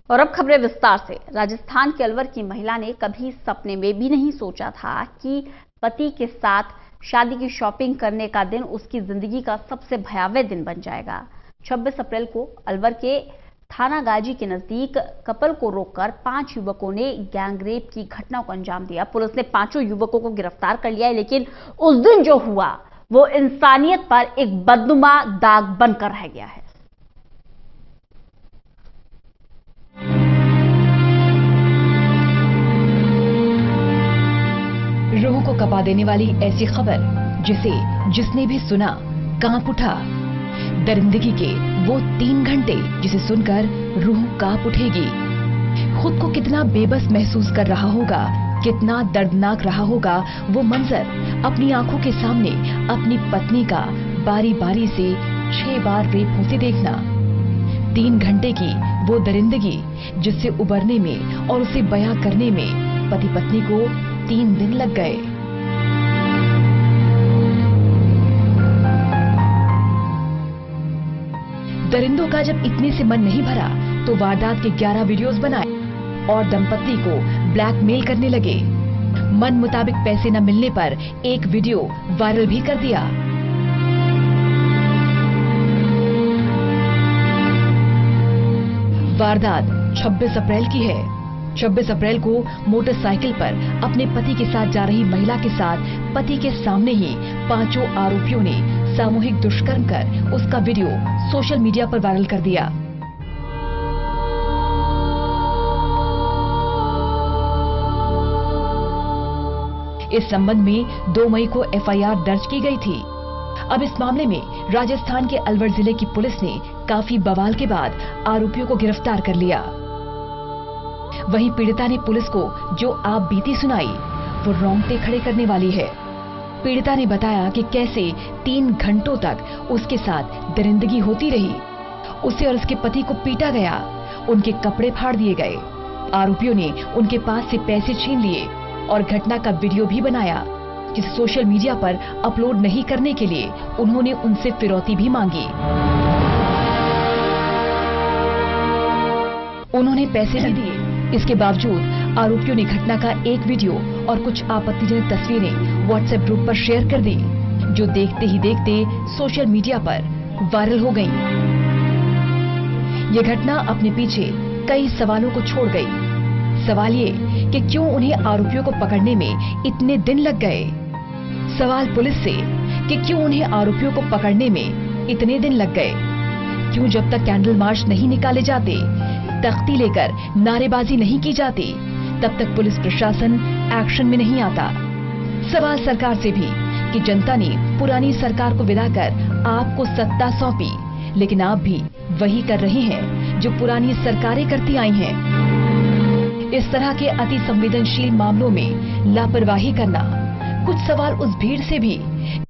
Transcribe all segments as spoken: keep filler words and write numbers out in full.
और अब खबरें विस्तार से। राजस्थान के अलवर की महिला ने कभी सपने में भी नहीं सोचा था कि पति के साथ शादी की शॉपिंग करने का दिन उसकी जिंदगी का सबसे भयावह दिन बन जाएगा। छब्बीस अप्रैल को अलवर के थाना गाजी के नजदीक कपल को रोककर पांच युवकों ने गैंगरेप की घटना को अंजाम दिया। पुलिस ने पांचों युवकों को गिरफ्तार कर लिया है, लेकिन उस दिन जो हुआ वो इंसानियत पर एक बदनुमा दाग बनकर रह गया है। रूह को कपा देने वाली ऐसी खबर जिसे जिसने भी सुना कांप उठा। दरिंदगी के वो तीन घंटे जिसे सुनकर रूह कांप उठेगी। खुद को कितना बेबस महसूस कर रहा होगा, कितना दर्दनाक रहा होगा वो मंजर। अपनी आंखों के सामने अपनी पत्नी का बारी बारी से छह बार रेप होते देखना। तीन घंटे की वो दरिंदगी जिससे उबरने में और उसे बयां करने में पति पत्नी को तीन दिन लग गए। दरिंदों का जब इतने से मन नहीं भरा तो वारदात के ग्यारह वीडियोस बनाए और दंपत्ति को ब्लैकमेल करने लगे। मन मुताबिक पैसे न मिलने पर एक वीडियो वायरल भी कर दिया। वारदात छब्बीस अप्रैल की है। छब्बीस अप्रैल को मोटरसाइकिल पर अपने पति के साथ जा रही महिला के साथ पति के सामने ही पांचों आरोपियों ने सामूहिक दुष्कर्म कर उसका वीडियो सोशल मीडिया पर वायरल कर दिया। इस संबंध में दो मई को एफ आई आर दर्ज की गई थी। अब इस मामले में राजस्थान के अलवर जिले की पुलिस ने काफी बवाल के बाद आरोपियों को गिरफ्तार कर लिया। वहीं पीड़िता ने पुलिस को जो आप बीती सुनाई वो रोंगटे खड़े करने वाली है। पीड़िता ने बताया कि कैसे तीन घंटों तक उसके साथ दरिंदगी होती रही। उसे और उसके पति को पीटा गया, उनके कपड़े फाड़ दिए गए। आरोपियों ने उनके पास से पैसे छीन लिए और घटना का वीडियो भी बनाया, जिसे सोशल मीडिया पर अपलोड नहीं करने के लिए उन्होंने उनसे फिरौती भी मांगी। उन्होंने पैसे भी दिए। इसके बावजूद आरोपियों ने घटना का एक वीडियो और कुछ आपत्तिजनक तस्वीरें व्हाट्सएप ग्रुप पर शेयर कर दी, जो देखते ही देखते सोशल मीडिया पर वायरल हो गई। ये घटना अपने पीछे कई सवालों को छोड़ गई। सवाल ये कि क्यों उन्हें आरोपियों को पकड़ने में इतने दिन लग गए। सवाल पुलिस से कि क्यों उन्हें आरोपियों को पकड़ने में इतने दिन लग गए। क्यों जब तक कैंडल मार्च नहीं निकाले जाते, तख्ती लेकर नारेबाजी नहीं की जाती, तब तक पुलिस प्रशासन एक्शन में नहीं आता। सवाल सरकार से भी कि जनता ने पुरानी सरकार को विदा कर आपको सत्ता सौंपी, लेकिन आप भी वही कर रही हैं जो पुरानी सरकारें करती आई हैं। इस तरह के अति संवेदनशील मामलों में लापरवाही करना। कुछ सवाल उस भीड़ से भी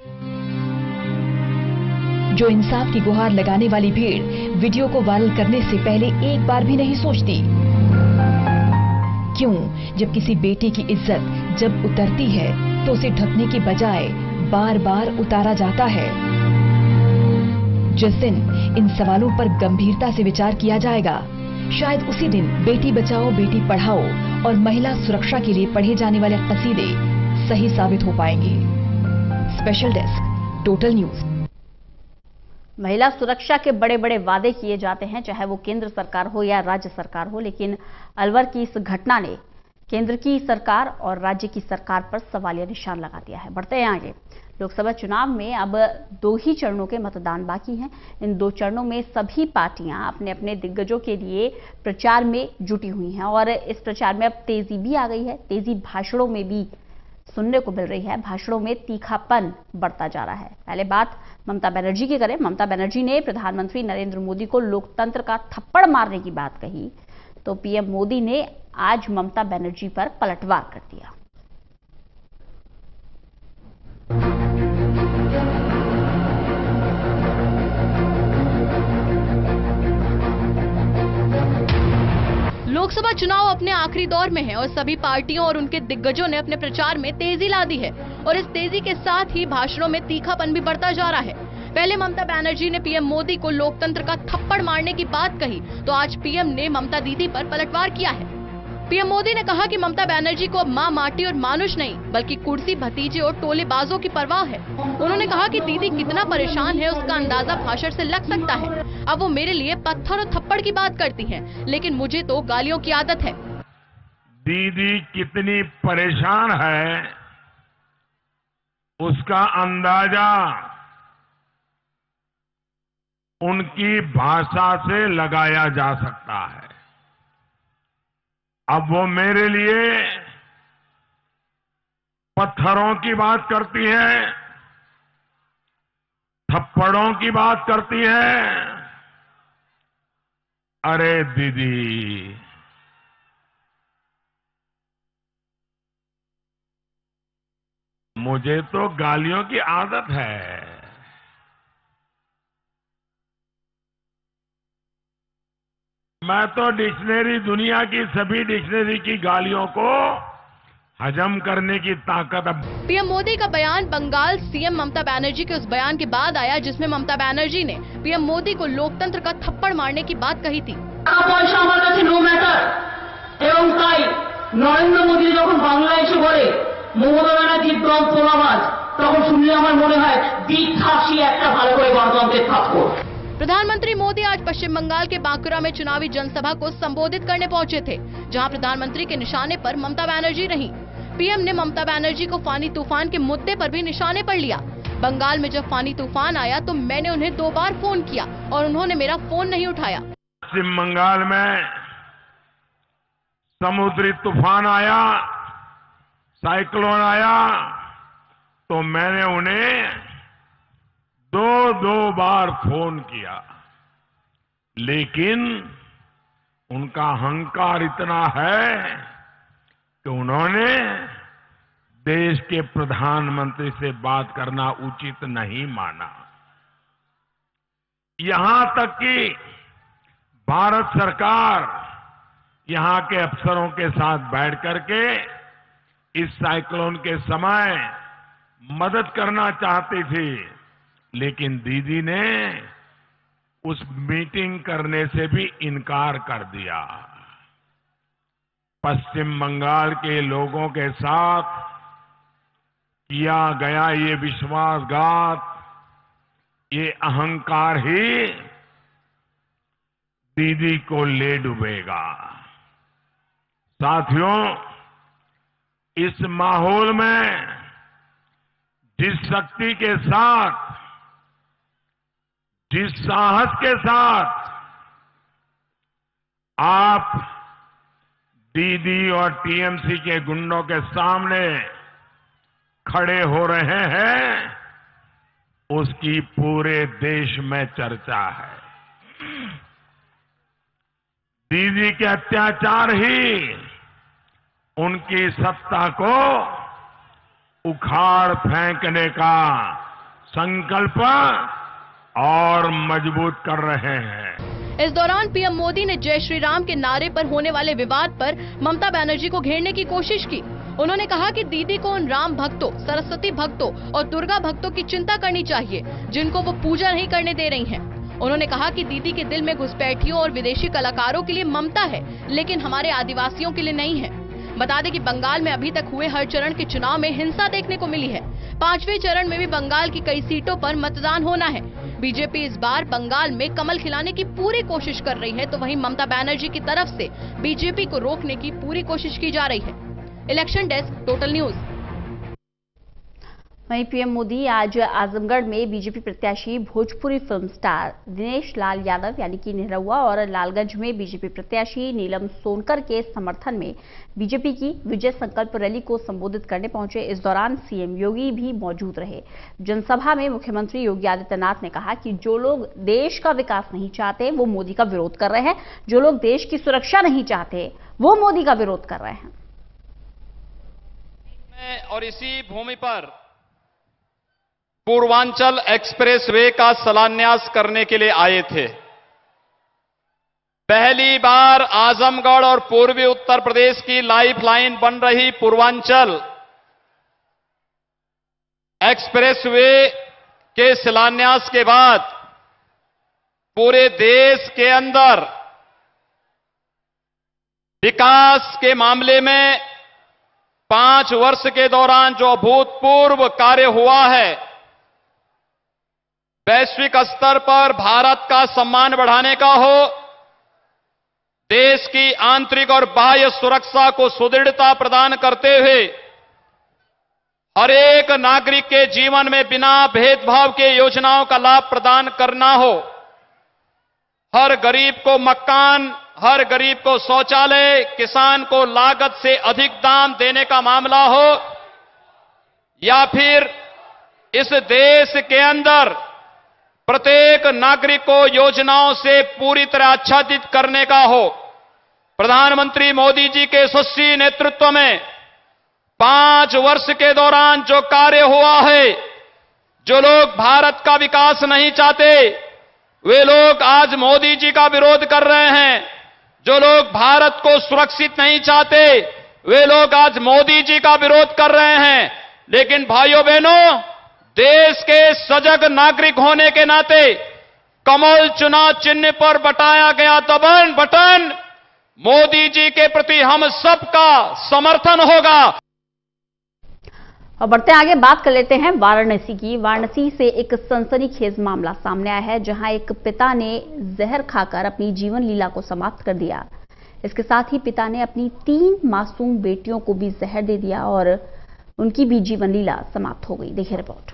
जो इंसाफ की गुहार लगाने वाली भीड़ वीडियो को वायरल करने से पहले एक बार भी नहीं सोचती। क्यों जब किसी बेटे की इज्जत जब उतरती है तो उसे ढकने के बजाय बार बार उतारा जाता है। जिस दिन इन सवालों पर गंभीरता से विचार किया जाएगा, शायद उसी दिन बेटी बचाओ बेटी पढ़ाओ और महिला सुरक्षा के लिए पढ़े जाने वाले कसीदे सही साबित हो पाएंगे। Special desk, total news. महिला सुरक्षा के बड़े बड़े वादे किए जाते हैं, चाहे वो केंद्र सरकार हो या राज्य सरकार हो, लेकिन अलवर की इस घटना ने केंद्र की सरकार और राज्य की सरकार पर सवालिया निशान लगा दिया है। बढ़ते हैं आगे। लोकसभा चुनाव में अब दो ही चरणों के मतदान बाकी हैं। इन दो चरणों में सभी पार्टियां अपने अपने दिग्गजों के लिए प्रचार में जुटी हुई हैं और इस प्रचार में अब तेजी भी आ गई है। तेजी भाषणों में भी सुनने को मिल रही है। भाषणों में तीखापन बढ़ता जा रहा है। पहले बात ममता बनर्जी की करें। ममता बनर्जी ने प्रधानमंत्री नरेंद्र मोदी को लोकतंत्र का थप्पड़ मारने की बात कही, तो पीएम मोदी ने आज ममता बनर्जी पर पलटवार कर दिया। लोकसभा चुनाव अपने आखिरी दौर में है और सभी पार्टियों और उनके दिग्गजों ने अपने प्रचार में तेजी ला दी है और इस तेजी के साथ ही भाषणों में तीखापन भी बढ़ता जा रहा है। पहले ममता बनर्जी ने पीएम मोदी को लोकतंत्र का थप्पड़ मारने की बात कही, तो आज पीएम ने ममता दीदी पर पलटवार किया है। पीएम मोदी ने कहा कि ममता बनर्जी को अब मां माटी और मानुष नहीं बल्कि कुर्सी भतीजे और टोलेबाजों की परवाह है। उन्होंने कहा कि दीदी कितना परेशान है उसका अंदाजा भाषण से लग सकता है। अब वो मेरे लिए पत्थर और थप्पड़ की बात करती हैं, लेकिन मुझे तो गालियों की आदत है। दीदी कितनी परेशान है उसका अंदाजा उनकी भाषा से लगाया जा सकता है। अब वो मेरे लिए पत्थरों की बात करती है, थप्पड़ों की बात करती है। अरे दीदी, मुझे तो गालियों की आदत है। मैं तो डिक्शनरी, दुनिया की सभी डिक्शनरी की गालियों को हजम करने की ताकत। अब पीएम मोदी का बयान बंगाल सीएम ममता बनर्जी के उस बयान के बाद आया जिसमें ममता बनर्जी ने पीएम मोदी को लोकतंत्र का थप्पड़ मारने की बात कही थी। पैसा আমার কাছে নো ম্যাটার এবং তাই নরেন্দ্র মোদি যখন বাংলা এসে বলে মমতা ব্যানার্জির দল তোলাবাজ, তখন শুনলে আমার মনে হয় দিক থাপসি একটা ভালো করে গণতন্ত্রের থাপ্পড়। प्रधानमंत्री मोदी आज पश्चिम बंगाल के बांकुरा में चुनावी जनसभा को संबोधित करने पहुंचे थे, जहां प्रधानमंत्री के निशाने पर ममता बनर्जी रहीं। पीएम ने ममता बनर्जी को फानी तूफान के मुद्दे पर भी निशाने पर लिया। बंगाल में जब फानी तूफान आया तो मैंने उन्हें दो बार फोन किया और उन्होंने मेरा फोन नहीं उठाया। पश्चिम बंगाल में समुद्री तूफान आया, साइक्लोन आया, तो मैंने उन्हें दो दो बार फोन किया, लेकिन उनका अहंकार इतना है कि उन्होंने देश के प्रधानमंत्री से बात करना उचित नहीं माना। यहां तक कि भारत सरकार यहां के अफसरों के साथ बैठ करके इस साइक्लोन के समय मदद करना चाहती थी, लेकिन दीदी ने उस मीटिंग करने से भी इनकार कर दिया। पश्चिम बंगाल के लोगों के साथ किया गया ये विश्वासघात, ये अहंकार ही दीदी को ले डूबेगा। साथियों, इस माहौल में जिस शक्ति के साथ, जिस साहस के साथ आप दीदी और टीएमसी के गुंडों के सामने खड़े हो रहे हैं, उसकी पूरे देश में चर्चा है। दीदी के अत्याचार ही उनकी सत्ता को उखाड़ फेंकने का संकल्प और मजबूत कर रहे हैं। इस दौरान पीएम मोदी ने जय श्री राम के नारे पर होने वाले विवाद पर ममता बनर्जी को घेरने की कोशिश की। उन्होंने कहा कि दीदी को उन राम भक्तों, सरस्वती भक्तों और दुर्गा भक्तों की चिंता करनी चाहिए जिनको वो पूजा नहीं करने दे रही हैं। उन्होंने कहा कि दीदी के दिल में घुसपैठियों और विदेशी कलाकारों के लिए ममता है, लेकिन हमारे आदिवासियों के लिए नहीं है। बता दें कि बंगाल में अभी तक हुए हर चरण के चुनाव में हिंसा देखने को मिली है। पांचवें चरण में भी बंगाल की कई सीटों पर मतदान होना है। बीजेपी इस बार बंगाल में कमल खिलाने की पूरी कोशिश कर रही है, तो वहीं ममता बनर्जी की तरफ से बीजेपी को रोकने की पूरी कोशिश की जा रही है। Election desk, total news. वहीं पीएम मोदी आज आजमगढ़ में बीजेपी प्रत्याशी भोजपुरी फिल्म स्टार दिनेश लाल यादव यानी कि निरहुआ और लालगंज में बीजेपी प्रत्याशी नीलम सोनकर के समर्थन में बीजेपी की विजय संकल्प रैली को संबोधित करने पहुंचे। इस दौरान सीएम योगी भी मौजूद रहे। जनसभा में मुख्यमंत्री योगी आदित्यनाथ ने कहा कि जो लोग देश का विकास नहीं चाहते वो मोदी का विरोध कर रहे हैं, जो लोग देश की सुरक्षा नहीं चाहते वो मोदी का विरोध कर रहे हैं। और इसी भूमि पर पूर्वांचल एक्सप्रेसवे का शिलान्यास करने के लिए आए थे। पहली बार आजमगढ़ और पूर्वी उत्तर प्रदेश की लाइफलाइन बन रही पूर्वांचल एक्सप्रेसवे के शिलान्यास के बाद पूरे देश के अंदर विकास के मामले में पांच वर्ष के दौरान जो अभूतपूर्व कार्य हुआ है, वैश्विक स्तर पर भारत का सम्मान बढ़ाने का हो, देश की आंतरिक और बाह्य सुरक्षा को सुदृढ़ता प्रदान करते हुए हर एक नागरिक के जीवन में बिना भेदभाव के योजनाओं का लाभ प्रदान करना हो, हर गरीब को मकान, हर गरीब को शौचालय, किसान को लागत से अधिक दाम देने का मामला हो, या फिर इस देश के अंदर प्रत्येक नागरिक को योजनाओं से पूरी तरह आच्छादित करने का हो। प्रधानमंत्री मोदी जी के यशस्वी नेतृत्व में पांच वर्ष के दौरान जो कार्य हुआ है, जो लोग भारत का विकास नहीं चाहते वे लोग आज मोदी जी का विरोध कर रहे हैं, जो लोग भारत को सुरक्षित नहीं चाहते वे लोग आज मोदी जी का विरोध कर रहे हैं। लेकिन भाइयों बहनों, देश के सजग नागरिक होने के नाते कमल चुनाव चिन्ह पर बटाया गया दबन बटन मोदी जी के प्रति हम सबका समर्थन होगा। और बढ़ते आगे बात कर लेते हैं वाराणसी की। वाराणसी से एक सनसनीखेज मामला सामने आया है, जहां एक पिता ने जहर खाकर अपनी जीवन लीला को समाप्त कर दिया। इसके साथ ही पिता ने अपनी तीन मासूम बेटियों को भी जहर दे दिया और उनकी भी जीवन लीला समाप्त हो गई। देखिए रिपोर्ट।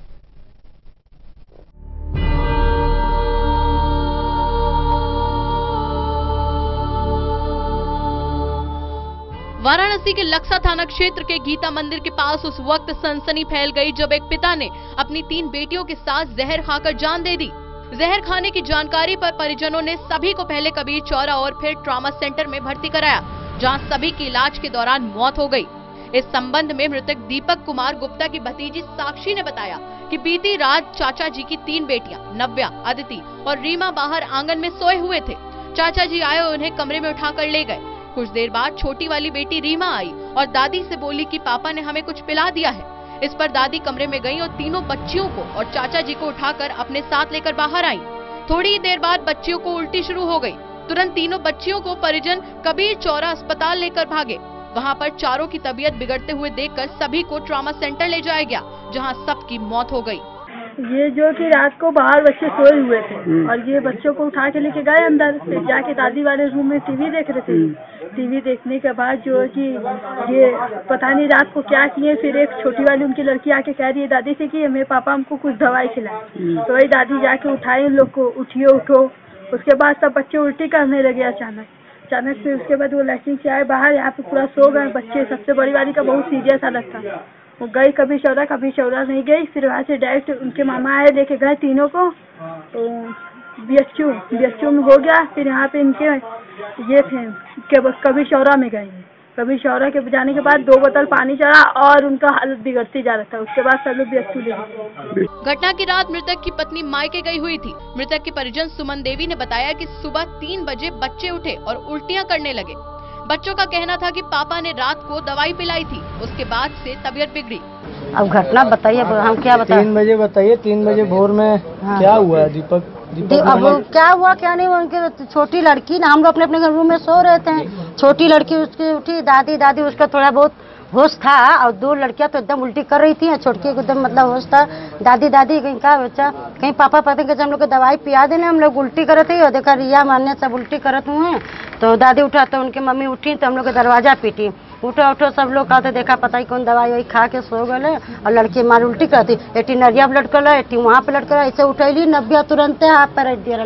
वाराणसी के लक्सा थाना क्षेत्र के गीता मंदिर के पास उस वक्त सनसनी फैल गई जब एक पिता ने अपनी तीन बेटियों के साथ जहर खाकर जान दे दी। जहर खाने की जानकारी पर परिजनों ने सभी को पहले कबीर चौरा और फिर ट्रॉमा सेंटर में भर्ती कराया, जहां सभी की इलाज के दौरान मौत हो गई। इस संबंध में मृतक दीपक कुमार गुप्ता की भतीजी साक्षी ने बताया कि बीती रात चाचा जी की तीन बेटियां नव्या, अदिति और रीमा बाहर आंगन में सोए हुए थे। चाचा जी आए और उन्हें कमरे में उठाकर ले गए। कुछ देर बाद छोटी वाली बेटी रीमा आई और दादी से बोली कि पापा ने हमें कुछ पिला दिया है। इस पर दादी कमरे में गई और तीनों बच्चियों को और चाचा जी को उठाकर अपने साथ लेकर बाहर आई। थोड़ी ही देर बाद बच्चियों को उल्टी शुरू हो गई। तुरंत तीनों बच्चियों को परिजन कबीर चौरा अस्पताल लेकर भागे। वहां पर चारों की तबीयत बिगड़ते हुए देखकर सभी को ट्रॉमा सेंटर ले जाया गया, जहां सबकी मौत हो गई। ये जो कि रात को बाहर बच्चे सोए हुए थे और ये बच्चों को उठा के लेके गए अंदर, फिर जाके दादी वाले रूम में टीवी देख रहे थे। टीवी देखने के बाद जो है कि ये पता नहीं रात को क्या किए, फिर एक छोटी वाली उनकी लड़की आके कह रही है दादी से कि मेरे पापा हमको कुछ दवाई खिलाए। तो वही दादी जाके उठाई उन लोग को, उठियो उठो। उसके बाद सब बच्चे उल्टी करने लगे अचानक अचानक से। उसके बाद वो लैट्रिन से आए बाहर, यहाँ पे पूरा सो गए बच्चे। सबसे बड़ी वाली का बहुत सीरियस हालत था। वो गई कभी चौरा कभी चौरा नहीं गई, फिर वहाँ से डायरेक्ट उनके मामा आए लेके गए तीनों को। तो B H U B H U में हो गया। फिर यहाँ पे इनके ये थे कभी चौरा में गए। कभी चौरा के जाने के बाद दो बोतल पानी चढ़ा और उनका हालत बिगड़ती जा रहा था। उसके बाद सब लोग बी एच यू ले गए। घटना की रात मृतक की पत्नी मायके गई हुई थी। मृतक के परिजन सुमन देवी ने बताया कि सुबह तीन बजे बच्चे उठे और उल्टियां करने लगे। बच्चों का कहना था कि पापा ने रात को दवाई पिलाई थी, उसके बाद से तबीयत बिगड़ी। अब घटना बताइए, हम क्या बताएं? तीन बजे बताइए, तीन बजे भोर में हाँ। क्या हुआ दीपक? दीपक अब क्या हुआ क्या नहीं, उनकी छोटी लड़की ना, हम लोग अपने अपने रूम में सो रहे थे। छोटी लड़की उसकी उठी, दादी दादी उसका थोड़ा बहुत होश था और दो लड़कियां तो एकदम उल्टी कर रही थी। छोटकी एकदम मतलब होश था। दादी दादी कहीं का बच्चा कहीं पापा पता कि हम लोग को दवाई पिया देने, हम लोग उल्टी करत थे और देखा रिया मारने सब उल्टी करत हुए। तो दादी उठा तो उनकी मम्मी उठी तो हम लोग का दरवाजा पीटी। उठो उठो सब लोग कहते देखा पता ही कौन दवाई वही खा के सो गए और लड़की मार उल्टी करती। एटी नरिया पे लटकल है, एटी वहाँ पे लटकल, ऐसे उठैली नब्बे तुरंत हाथ पर दिया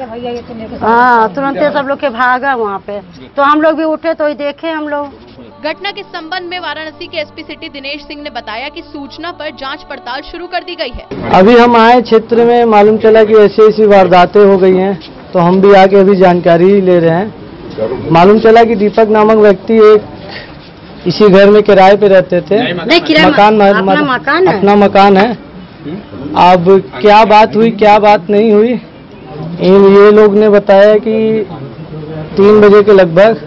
लेके। हाँ तुरंत सब लोग के भागा वहाँ पे। तो हम लोग भी उठे तो देखे हम लोग। घटना के संबंध में वाराणसी के S P city Dinesh Singh ने बताया कि सूचना पर जांच पड़ताल शुरू कर दी गई है। अभी हम आए क्षेत्र में, मालूम चला कि ऐसी ऐसी वारदातें हो गई हैं, तो हम भी आके अभी जानकारी ले रहे हैं। मालूम चला कि दीपक नामक व्यक्ति एक इसी घर में किराए पे रहते थे। नहीं, किराए मकान अपना मकान है, अपना मकान है। अब क्या बात हुई क्या बात नहीं हुई, ये लोग ने बताया कि तीन बजे के लगभग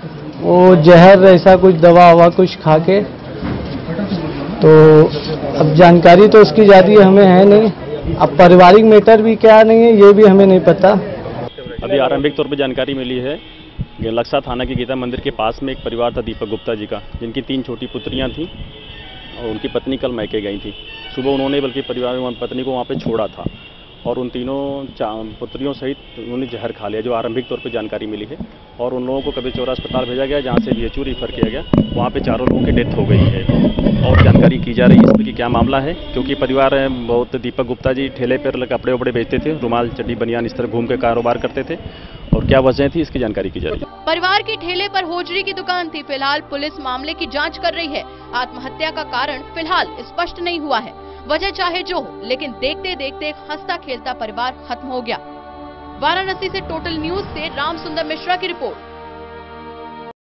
वो जहर ऐसा कुछ दवा ववा कुछ खा के, तो अब जानकारी तो उसकी ज़्यादा हमें है नहीं, अब पारिवारिक मैटर भी क्या नहीं है ये भी हमें नहीं पता। अभी आरंभिक तौर पर जानकारी मिली है लक्सा थाना के गीता मंदिर के पास में एक परिवार था दीपक गुप्ता जी का, जिनकी तीन छोटी पुत्रियां थीं और उनकी पत्नी कल मैके गई थी। सुबह उन्होंने बल्कि परिवार में पत्नी को वहाँ पे छोड़ा था और उन तीनों पुत्रियों सहित उन्होंने जहर खा लिया, जो आरंभिक तौर पे जानकारी मिली है। और उन लोगों को कबीर चौरा अस्पताल भेजा गया, जहाँ से बीएचयू रिफर किया गया। वहाँ पे चारों लोगों की डेथ हो गई है और जानकारी की जा रही है इसमें कि क्या मामला है, क्योंकि परिवार बहुत दीपक गुप्ता जी ठेले पर कपड़े वपड़े बेचते थे, रुमाल चड्डी बनियान इस तरह घूम के कारोबार करते थे और क्या वजह थी इसकी जानकारी की जा रही है। परिवार की ठेले पर होजरी की दुकान थी। फिलहाल पुलिस मामले की जांच कर रही है। आत्महत्या का कारण फिलहाल स्पष्ट नहीं हुआ है। वजह चाहे जो हो, लेकिन देखते देखते एक हंसता खेलता परिवार खत्म हो गया। वाराणसी से टोटल न्यूज से राम सुंदर मिश्रा की रिपोर्ट।